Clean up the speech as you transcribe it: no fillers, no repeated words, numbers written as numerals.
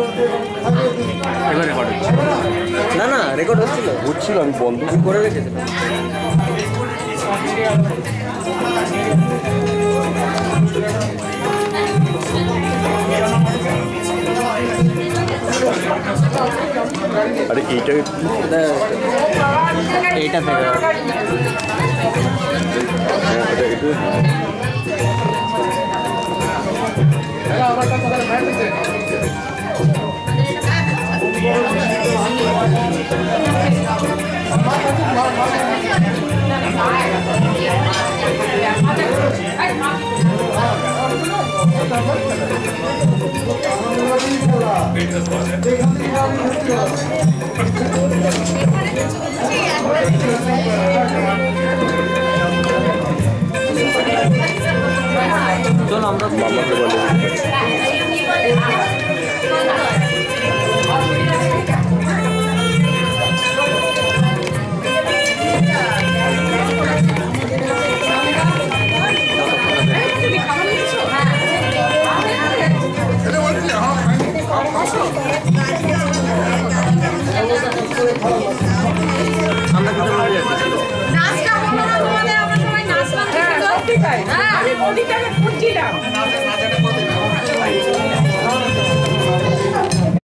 এবার রেকর্ড হচ্ছে না না রেকর্ড হচ্ছিল আমি বন্ধ করে রেখেছিলাম। আরে এইটা এইটা থেকে চলো আমরা মামাকে বলে নাচটা হলো না তোমাদের আমরা সবাই নাচলাম। হ্যাঁ আমি বডিটাকে ফুটছিলাম।